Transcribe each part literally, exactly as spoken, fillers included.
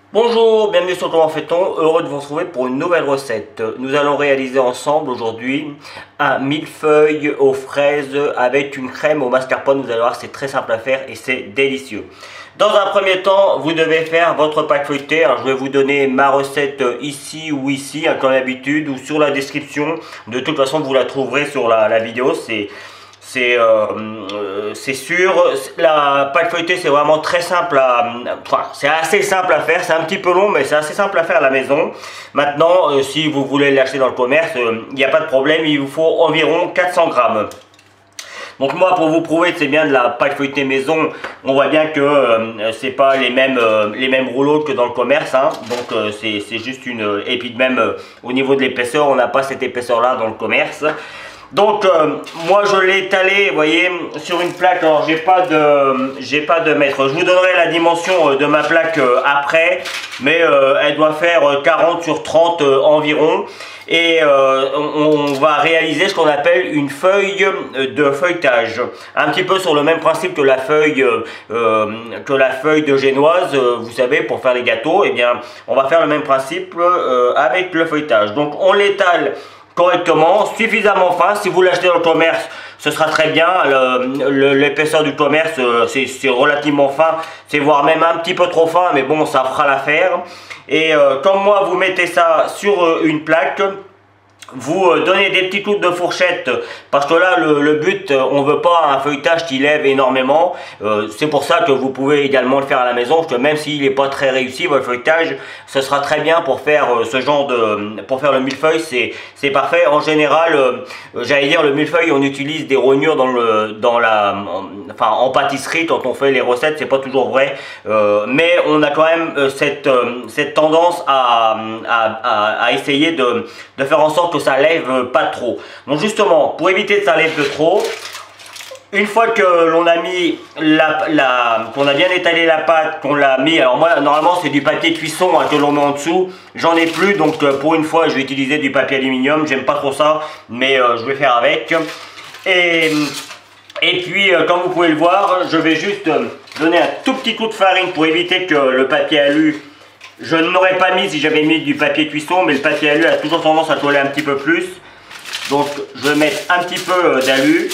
Bonjour, bienvenue sur Comment fait-on, heureux de vous retrouver pour une nouvelle recette. Nous allons réaliser ensemble aujourd'hui un millefeuille aux fraises avec une crème au mascarpone. Vous allez voir, c'est très simple à faire et c'est délicieux. Dans un premier temps, vous devez faire votre pâte feuilletée. Alors, je vais vous donner ma recette ici ou ici, hein, comme d'habitude, ou sur la description. De toute façon, vous la trouverez sur la, la vidéo. C'est... C'est euh, c'est sûr, la pâte feuilletée c'est vraiment très simple à, enfin c'est assez simple à faire, c'est un petit peu long mais c'est assez simple à faire à la maison. Maintenant euh, si vous voulez l'acheter dans le commerce, il euh, n'y a pas de problème, il vous faut environ quatre cents grammes. Donc moi pour vous prouver que c'est bien de la pâte feuilletée maison, on voit bien que euh, c'est pas les mêmes, euh, les mêmes rouleaux que dans le commerce, hein. Donc euh, c'est juste une, et puis même euh, au niveau de l'épaisseur, on n'a pas cette épaisseur là dans le commerce. Donc euh, moi je l'ai étalé, vous voyez, sur une plaque. Alors j'ai pas de j'ai pas de mètre. Je vous donnerai la dimension de ma plaque euh, après, mais euh, elle doit faire quarante sur trente euh, environ. Et euh, on, on va réaliser ce qu'on appelle une feuille de feuilletage, un petit peu sur le même principe que la feuille euh, que la feuille de génoise, euh, vous savez, pour faire les gâteaux. Et eh bien on va faire le même principe euh, avec le feuilletage. Donc on l'étale correctement, suffisamment fin. Si vous l'achetez dans le commerce, ce sera très bien. L'épaisseur du commerce, c'est relativement fin. C'est voire même un petit peu trop fin, mais bon, ça fera l'affaire. Et euh, comme moi, vous mettez ça sur euh, une plaque. Vous donnez des petits coups de fourchette parce que là le, le but, on veut pas un feuilletage qui lève énormément. Euh, c'est pour ça que vous pouvez également le faire à la maison, parce que même s'il n'est pas très réussi votre feuilletage, ce sera très bien pour faire euh, ce genre de, pour faire le millefeuille, c'est c'est parfait. En général, euh, j'allais dire le millefeuille, on utilise des rognures dans le dans la, en, enfin en pâtisserie quand on fait les recettes, c'est pas toujours vrai, euh, mais on a quand même euh, cette euh, cette tendance à, à, à, à essayer de de faire en sorte que ça lève pas trop. Donc justement, pour éviter que ça lève de trop, une fois que l'on a mis la, la qu'on a bien étalé la pâte, qu'on l'a mis, alors moi normalement c'est du papier cuisson hein, que l'on met en dessous, j'en ai plus, donc euh, pour une fois je vais utiliser du papier aluminium, j'aime pas trop ça, mais euh, je vais faire avec. Et, et puis euh, comme vous pouvez le voir, je vais juste euh, donner un tout petit coup de farine pour éviter que le papier alu, je ne l'aurais pas mis si j'avais mis du papier cuisson, mais le papier alu a toujours tendance à coller un petit peu plus. Donc je vais mettre un petit peu d'alu.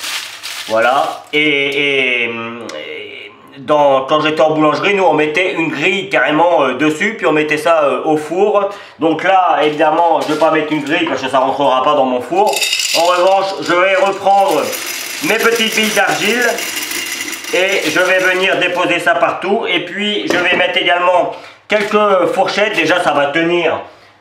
Voilà. Et, et, et dans, quand j'étais en boulangerie, nous on mettait une grille carrément euh, dessus, puis on mettait ça euh, au four. Donc là, évidemment, je ne vais pas mettre une grille parce que ça ne rentrera pas dans mon four. En revanche, je vais reprendre mes petites billes d'argile et je vais venir déposer ça partout. Et puis je vais mettre également quelques fourchettes. Déjà ça va tenir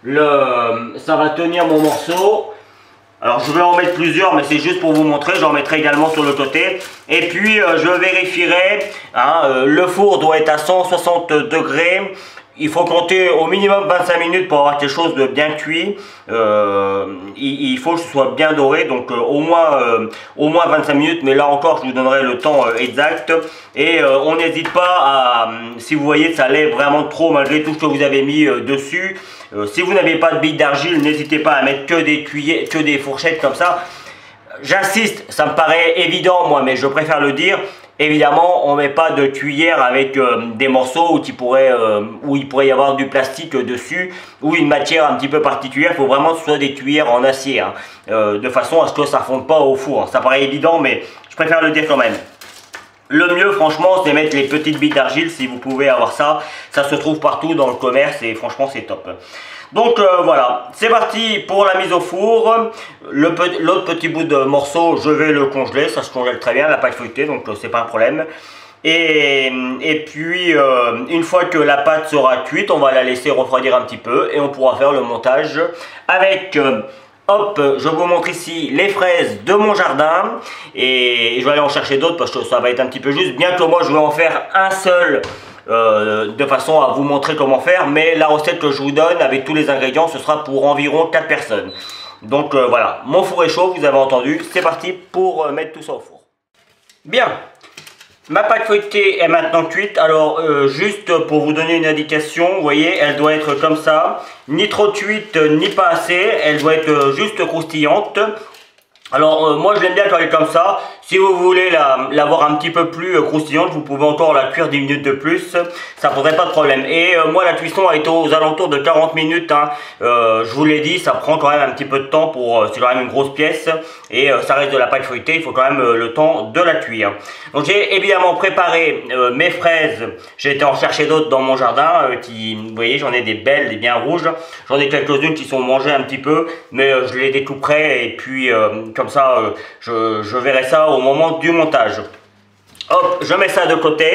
le ça va tenir mon morceau. Alors je vais en mettre plusieurs, mais c'est juste pour vous montrer. J'en mettrai également sur le côté. Et puis euh, je vérifierai, hein, euh, le four doit être à cent soixante degrés. Il faut compter au minimum vingt-cinq minutes pour avoir quelque chose de bien cuit. Euh, il, il faut que ce soit bien doré, donc euh, au moins euh, au moins vingt-cinq minutes, mais là encore je vous donnerai le temps euh, exact. Et euh, on n'hésite pas à, si vous voyez que ça lève vraiment trop malgré tout ce que vous avez mis euh, dessus, euh, si vous n'avez pas de billes d'argile, n'hésitez pas à mettre que des cuillères, que des fourchettes comme ça. J'insiste, ça me paraît évident moi, mais je préfère le dire. Évidemment, on ne met pas de cuillère avec euh, des morceaux où, qui pourrait, euh, où il pourrait y avoir du plastique dessus ou une matière un petit peu particulière. Il faut vraiment que ce soit des cuillères en acier, hein, euh, de façon à ce que ça ne fonde pas au four. Ça paraît évident, mais je préfère le dire quand même. Le mieux, franchement, c'est mettre les petites billes d'argile si vous pouvez avoir ça. Ça se trouve partout dans le commerce et franchement, c'est top. Donc euh, voilà, c'est parti pour la mise au four. L'autre petit bout de morceau, je vais le congeler. Ça se congèle très bien, la pâte feuilletée, donc euh, c'est pas un problème. Et, et puis, euh, une fois que la pâte sera cuite, on va la laisser refroidir un petit peu et on pourra faire le montage avec... Euh, Hop, je vous montre ici les fraises de mon jardin et je vais aller en chercher d'autres parce que ça va être un petit peu juste. Bien que moi je vais en faire un seul euh, de façon à vous montrer comment faire, mais la recette que je vous donne avec tous les ingrédients, ce sera pour environ quatre personnes. Donc euh, voilà, mon four est chaud, vous avez entendu, c'est parti pour euh, mettre tout ça au four. Bien. Ma pâte feuilletée est maintenant cuite. Alors euh, juste pour vous donner une indication, vous voyez, elle doit être comme ça, ni trop cuite ni pas assez, elle doit être juste croustillante. Alors euh, moi je l'aime bien quand elle est comme ça. Si vous voulez la, la voir un petit peu plus euh, croustillante, vous pouvez encore la cuire dix minutes de plus. Ça poserait pas de problème. Et euh, moi la cuisson a été aux alentours de quarante minutes. Hein. Euh, je vous l'ai dit, ça prend quand même un petit peu de temps pour... Euh, c'est quand même une grosse pièce. Et euh, ça reste de la pâte feuilletée, il faut quand même euh, le temps de la cuire. Donc j'ai évidemment préparé euh, mes fraises. J'ai été en chercher d'autres dans mon jardin. Euh, qui, vous voyez, j'en ai des belles, des bien rouges. J'en ai quelques-unes qui sont mangées un petit peu. Mais euh, je les ai tout prêts. Et puis... Euh, Comme ça, euh, je, je verrai ça au moment du montage. Hop, je mets ça de côté.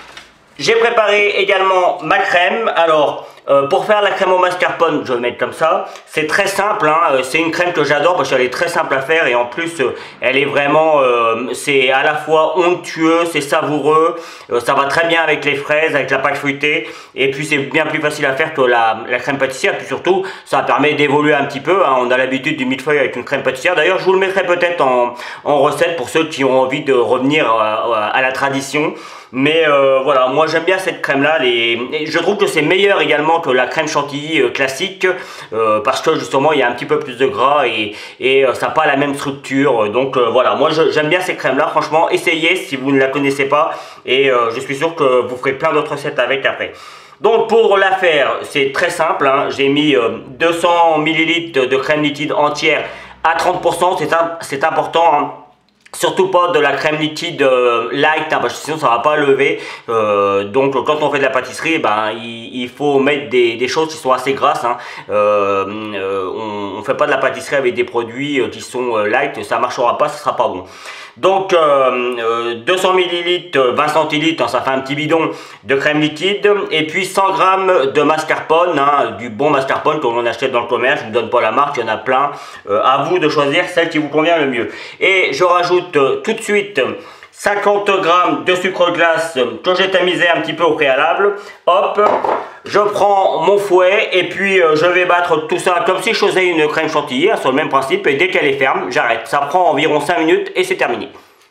J'ai préparé également ma crème. Alors, euh, pour faire la crème au mascarpone, je vais mettre comme ça. C'est très simple, hein. C'est une crème que j'adore parce qu'elle est très simple à faire et en plus, euh, elle est vraiment, euh, c'est à la fois onctueux, c'est savoureux. Euh, ça va très bien avec les fraises, avec la pâte feuilletée. Et puis, c'est bien plus facile à faire que la, la crème pâtissière. Et puis surtout, ça permet d'évoluer un petit peu, hein. On a l'habitude du millefeuille avec une crème pâtissière. D'ailleurs, je vous le mettrai peut-être en, en recette pour ceux qui ont envie de revenir à, à la tradition. Mais euh, voilà, moi j'aime bien cette crème là. Les... Je trouve que c'est meilleur également que la crème chantilly euh, classique euh, parce que justement il y a un petit peu plus de gras et, et euh, ça n'a pas la même structure. Donc euh, voilà, moi j'aime bien ces crèmes là. Franchement, essayez si vous ne la connaissez pas et euh, je suis sûr que vous ferez plein d'autres recettes avec après. Donc pour la faire, c'est très simple, hein. J'ai mis euh, deux cents millilitres de crème liquide entière à trente pour cent, c'est important, hein. Surtout pas de la crème liquide euh, light, hein, parce que sinon ça va pas lever. Euh, donc quand on fait de la pâtisserie, ben il, il faut mettre des, des choses qui sont assez grasses. Hein. Euh, euh, on, on fait pas de la pâtisserie avec des produits qui sont euh, light, ça marchera pas, ça sera pas bon. Donc euh, deux cents millilitres, vingt centilitres, hein, ça fait un petit bidon de crème liquide. Et puis cent grammes de mascarpone, hein, du bon mascarpone que l'on achète dans le commerce. Je ne vous donne pas la marque, il y en a plein. Euh, à vous de choisir celle qui vous convient le mieux. Et je rajoute euh, tout de suite cinquante grammes de sucre glace que j'ai tamisé un petit peu au préalable. Hop, je prends mon fouet et puis euh, je vais battre tout ça comme si je faisais une crème chantilly, hein, sur le même principe. Et dès qu'elle est ferme, j'arrête. Ça prend environ cinq minutes et c'est terminé.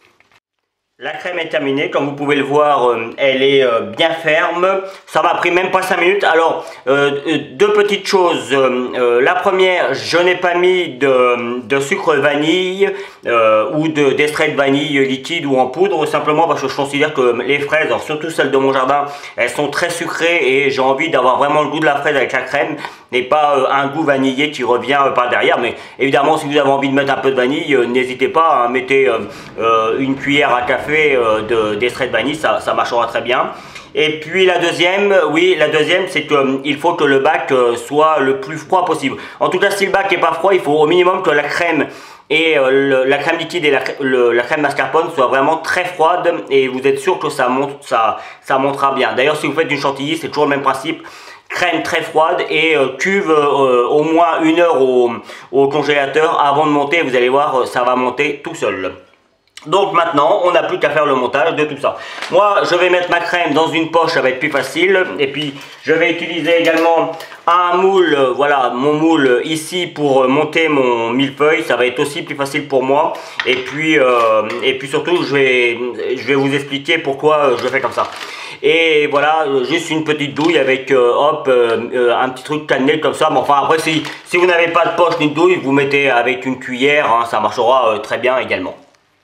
La crème est terminée, comme vous pouvez le voir, euh, elle est euh, bien ferme. Ça m'a pris même pas cinq minutes. Alors, euh, deux petites choses. Euh, la première, je n'ai pas mis de, de sucre vanille euh, ou d'extrait de, de vanille liquide ou en poudre, simplement parce que je considère que les fraises, alors surtout celles de mon jardin, elles sont très sucrées et j'ai envie d'avoir vraiment le goût de la fraise avec la crème et pas euh, un goût vanillé qui revient euh, par derrière. Mais évidemment, si vous avez envie de mettre un peu de vanille, euh, n'hésitez pas, hein, mettez euh, euh, une cuillère à café d'extrait de, de vanille, ça, ça marchera très bien. Et puis la deuxième, oui, la deuxième, c'est qu'il faut que le bac soit le plus froid possible. En tout cas, si le bac n'est pas froid, il faut au minimum que la crème et euh, le, la crème liquide et la, le, la crème mascarpone soient vraiment très froides et vous êtes sûr que ça monte, ça, ça montera bien. D'ailleurs, si vous faites une chantilly, c'est toujours le même principe. Crème très froide et euh, cuve euh, au moins une heure au, au congélateur avant de monter. Vous allez voir, ça va monter tout seul. Donc maintenant, on n'a plus qu'à faire le montage de tout ça. Moi, je vais mettre ma crème dans une poche, ça va être plus facile. Et puis, je vais utiliser également un moule, euh, voilà, mon moule ici pour monter mon millefeuille. Ça va être aussi plus facile pour moi. Et puis, euh, et puis surtout, je vais, je vais vous expliquer pourquoi je fais comme ça. Et voilà, juste une petite douille avec, euh, hop, euh, un petit truc cannelé comme ça. Mais enfin, après, si, si vous n'avez pas de poche ni de douille, vous mettez avec une cuillère, hein, ça marchera euh, très bien également.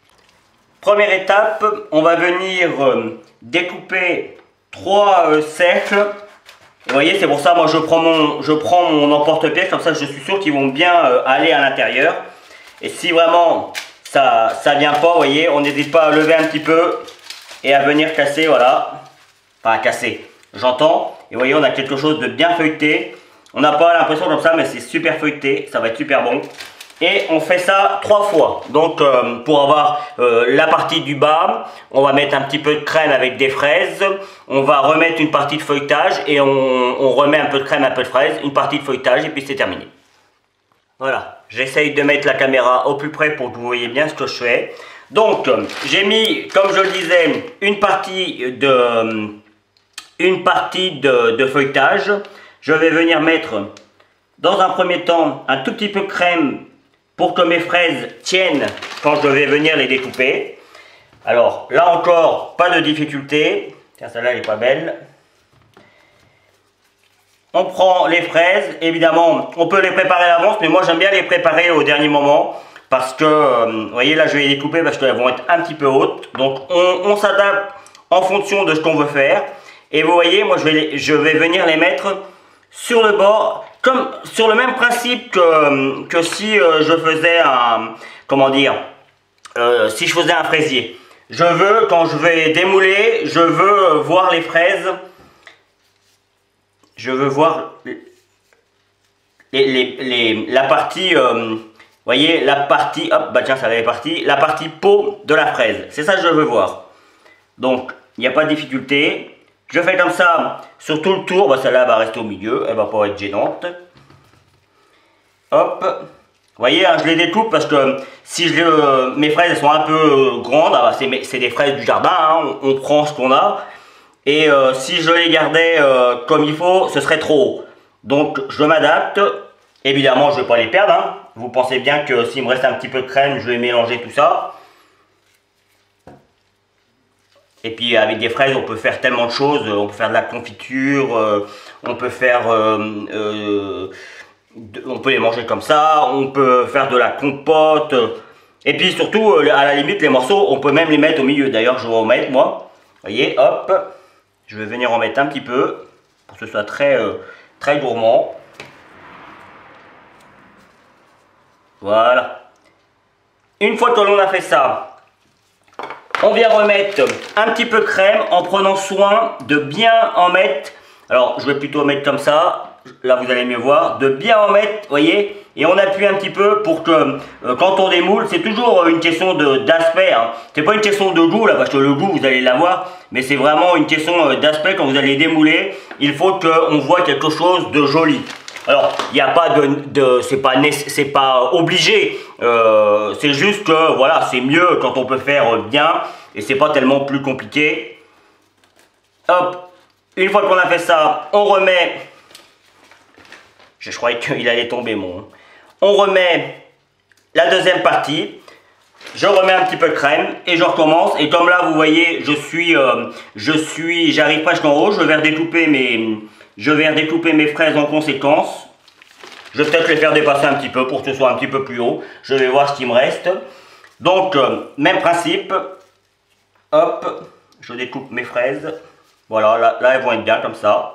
Première étape, on va venir euh, découper trois euh, cercles. Vous voyez, c'est pour ça, moi je prends mon, je prends mon emporte-pièce, comme ça je suis sûr qu'ils vont bien euh, aller à l'intérieur. Et si vraiment ça ça vient pas, vous voyez, on n'hésite pas à lever un petit peu et à venir casser, voilà. Enfin, casser, j'entends. Et vous voyez, on a quelque chose de bien feuilleté. On n'a pas l'impression comme ça, mais c'est super feuilleté, ça va être super bon. Et on fait ça trois fois. Donc euh, pour avoir euh, la partie du bas, on va mettre un petit peu de crème avec des fraises. On va remettre une partie de feuilletage et on, on remet un peu de crème, un peu de fraise, une partie de feuilletage et puis c'est terminé. Voilà, j'essaye de mettre la caméra au plus près pour que vous voyez bien ce que je fais. Donc j'ai mis, comme je le disais, une partie de, une partie de, de feuilletage. Je vais venir mettre dans un premier temps un tout petit peu de crème pour que mes fraises tiennent quand je vais venir les découper. Alors là encore, pas de difficulté. Tiens, celle-là elle n'est pas belle. On prend les fraises, évidemment on peut les préparer à l'avance, mais moi j'aime bien les préparer au dernier moment parce que, euh, vous voyez là je vais les découper parce qu'elles vont être un petit peu hautes. Donc on, on s'adapte en fonction de ce qu'on veut faire. Et vous voyez, moi je vais, les, je vais venir les mettre sur le bord, comme sur le même principe que, que si euh, je faisais un, comment dire, euh, si je faisais un fraisier. Je veux, quand je vais démouler, je veux voir les fraises, je veux voir les, les, les, la partie, euh, vous voyez, la partie, hop, bah tiens, ça avait parti, la partie peau de la fraise. C'est ça que je veux voir. Donc, il n'y a pas de difficulté. Je fais comme ça sur tout le tour. Bah, celle-là va rester au milieu, elle va pas être gênante. Hop. Vous voyez, hein, je les découpe parce que si je, euh, mes fraises elles sont un peu euh, grandes, ah, bah, c'est des fraises du jardin, hein, on, on prend ce qu'on a. Et euh, si je les gardais euh, comme il faut, ce serait trop haut. Donc, je m'adapte. Évidemment, je ne vais pas les perdre. Hein. Vous pensez bien que s'il me reste un petit peu de crème, je vais mélanger tout ça. Et puis avec des fraises, on peut faire tellement de choses. On peut faire de la confiture, euh, on peut faire, euh, euh, de, on peut les manger comme ça, on peut faire de la compote. Et puis surtout, à la limite, les morceaux, on peut même les mettre au milieu. D'ailleurs, je vais en mettre moi. Vous voyez, hop, je vais venir en mettre un petit peu pour que ce soit très, euh, très gourmand. Voilà. Une fois que l'on a fait ça, on vient remettre un petit peu de crème en prenant soin de bien en mettre. Alors, je vais plutôt mettre comme ça. Là, vous allez mieux voir. De bien en mettre, vous voyez. Et on appuie un petit peu pour que, euh, quand on démoule, c'est toujours une question d'aspect. Hein. C'est pas une question de goût, là, parce que le goût, vous allez l'avoir. Mais c'est vraiment une question d'aspect quand vous allez démouler. Il faut qu'on voit quelque chose de joli. Alors, il n'y a pas de, de c'est pas c'est pas obligé. Euh, c'est juste que voilà, c'est mieux quand on peut faire bien et c'est pas tellement plus compliqué. Hop, une fois qu'on a fait ça, on remet. Je, je croyais qu'il allait tomber mon. On remet la deuxième partie. Je remets un petit peu de crème et je recommence. Et comme là, vous voyez, je suis, euh, je suis, j'arrive presque en haut. Je vais redécouper mes. Je vais redécouper mes fraises en conséquence. Je vais peut-être les faire dépasser un petit peu pour que ce soit un petit peu plus haut. Je vais voir ce qui me reste. Donc, euh, même principe. Hop, je découpe mes fraises. Voilà, là, là elles vont être bien comme ça.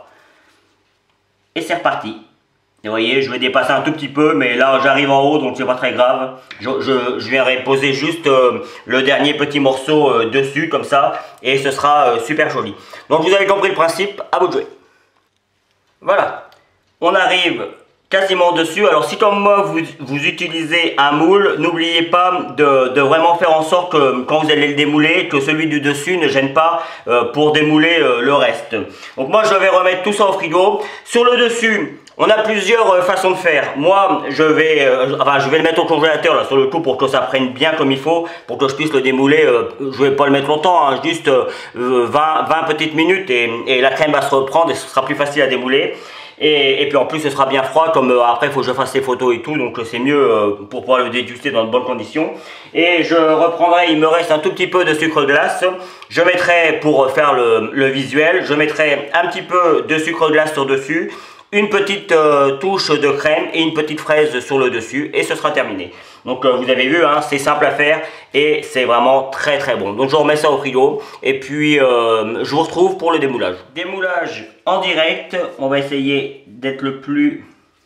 Et c'est reparti. Et vous voyez, je vais dépasser un tout petit peu, mais là j'arrive en haut, donc c'est pas très grave. Je, je, je viendrai poser juste euh, le dernier petit morceau euh, dessus, comme ça. Et ce sera euh, super joli. Donc vous avez compris le principe, à vous de jouer. Voilà, on arrive quasiment dessus. Alors si comme moi vous, vous utilisez un moule, n'oubliez pas de, de vraiment faire en sorte que quand vous allez le démouler, que celui du dessus ne gêne pas euh, pour démouler euh, le reste. Donc moi je vais remettre tout ça au frigo. Sur le dessus, on a plusieurs euh, façons de faire. Moi je vais, euh, enfin, je vais le mettre au congélateur là sur le coup pour que ça prenne bien comme il faut, pour que je puisse le démouler. Euh, je vais pas le mettre longtemps, hein, juste euh, vingt, vingt petites minutes et, et la crème va se reprendre et ce sera plus facile à démouler. Et, et puis en plus ce sera bien froid, comme euh, après il faut que je fasse les photos et tout, donc euh, c'est mieux euh, pour pouvoir le déguster dans de bonnes conditions. Et je reprendrai, il me reste un tout petit peu de sucre glace. Je mettrai, pour faire le, le visuel, je mettrai un petit peu de sucre glace sur dessus, une petite euh, touche de crème et une petite fraise sur le dessus et ce sera terminé. Donc euh, vous avez vu, hein, c'est simple à faire et c'est vraiment très très bon. Donc je remets ça au frigo et puis euh, je vous retrouve pour le démoulage. Démoulage en direct, on va essayer d'être le plus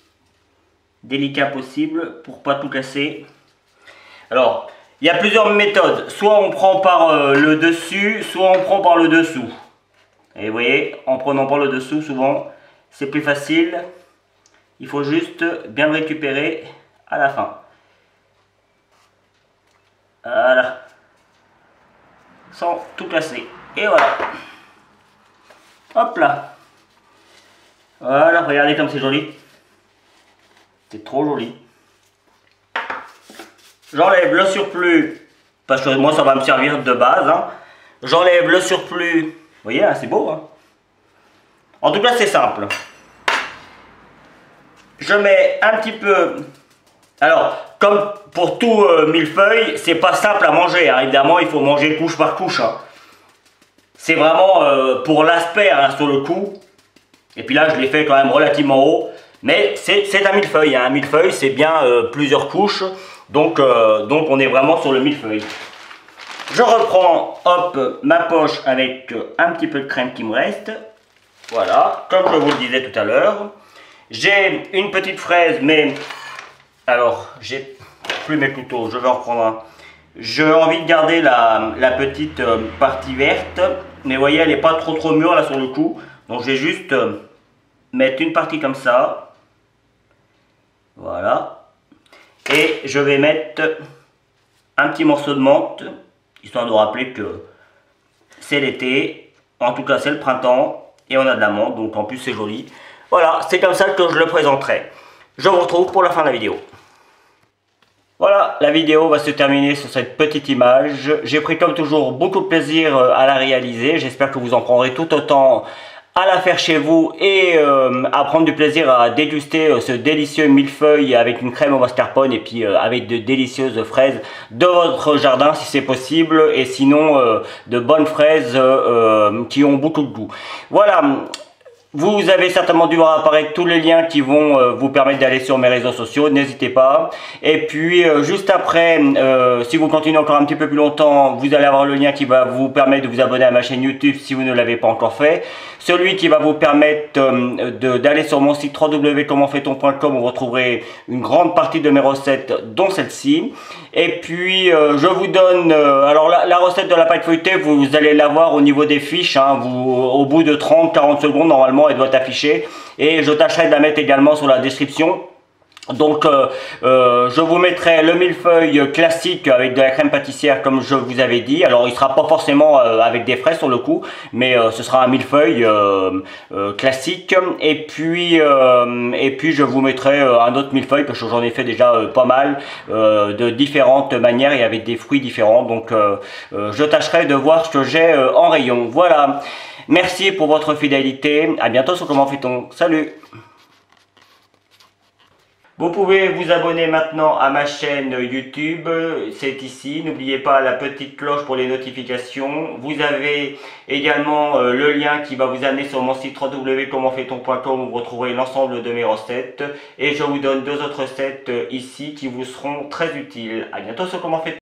délicat possible pour pas tout casser. Alors, il y a plusieurs méthodes. Soit on prend par euh, le dessus, soit on prend par le dessous. Et vous voyez, en prenant par le dessous, souvent c'est plus facile. Il faut juste bien le récupérer à la fin. Voilà. Sans tout casser. Et voilà. Hop là. Voilà, regardez comme c'est joli. C'est trop joli. J'enlève le surplus. Parce que moi ça va me servir de base. Hein. J'enlève le surplus. Vous voyez, hein, c'est beau. Hein. En tout cas, c'est simple. Je mets un petit peu... Alors, comme pour tout euh, millefeuille, c'est pas simple à manger. Hein. Évidemment, il faut manger couche par couche. Hein. C'est vraiment euh, pour l'aspect hein, sur le coup. Et puis là, je l'ai fait quand même relativement haut. Mais c'est un millefeuille. Hein. Un millefeuille, c'est bien euh, plusieurs couches. Donc, euh, donc on est vraiment sur le millefeuille. Je reprends, hop, ma poche avec un petit peu de crème qui me reste. Voilà, comme je vous le disais tout à l'heure. J'ai une petite fraise, mais... Alors, j'ai plus mes couteaux, je vais en reprendre un. J'ai envie de garder la, la petite euh, partie verte. Mais vous voyez, elle n'est pas trop trop mûre là sur le coup. Donc je vais juste euh, mettre une partie comme ça. Voilà. Et je vais mettre un petit morceau de menthe. Histoire de rappeler que c'est l'été. En tout cas, c'est le printemps. Et on a de la menthe. Donc en plus, c'est joli. Voilà, c'est comme ça que je le présenterai. Je vous retrouve pour la fin de la vidéo. Voilà, la vidéo va se terminer sur cette petite image. J'ai pris comme toujours beaucoup de plaisir à la réaliser. J'espère que vous en prendrez tout autant à la faire chez vous et euh, à prendre du plaisir à déguster ce délicieux millefeuille avec une crème au mascarpone et puis euh, avec de délicieuses fraises de votre jardin si c'est possible, et sinon euh, de bonnes fraises euh, qui ont beaucoup de goût. Voilà. Vous avez certainement dû voir apparaître tous les liens qui vont euh, vous permettre d'aller sur mes réseaux sociaux, n'hésitez pas. Et puis euh, juste après, euh, si vous continuez encore un petit peu plus longtemps, vous allez avoir le lien qui va vous permettre de vous abonner à ma chaîne YouTube si vous ne l'avez pas encore fait. Celui qui va vous permettre euh, d'aller sur mon site w w w point comment fait on point com où vous retrouverez une grande partie de mes recettes, dont celle-ci. Et puis euh, je vous donne, euh, alors la, la recette de la pâte feuilletée, vous, vous allez la voir au niveau des fiches, hein, vous, au bout de trente à quarante secondes normalement elle doit afficher, et je tâcherai de la mettre également sur la description. Donc euh, euh, je vous mettrai le millefeuille classique avec de la crème pâtissière comme je vous avais dit. Alors il sera pas forcément euh, avec des fraises sur le coup, mais euh, ce sera un millefeuille euh, euh, classique. Et puis euh, et puis je vous mettrai euh, un autre millefeuille parce que j'en ai fait déjà euh, pas mal euh, de différentes manières et avec des fruits différents. Donc euh, euh, je tâcherai de voir ce que j'ai euh, en rayon. Voilà. Merci pour votre fidélité. À bientôt sur Comment fait-on. Salut. Vous pouvez vous abonner maintenant à ma chaîne YouTube, c'est ici. N'oubliez pas la petite cloche pour les notifications. Vous avez également euh, le lien qui va vous amener sur mon site w w w point comment fait on point com où vous retrouverez l'ensemble de mes recettes. Et je vous donne deux autres recettes euh, ici qui vous seront très utiles. À bientôt sur Comment fait-on.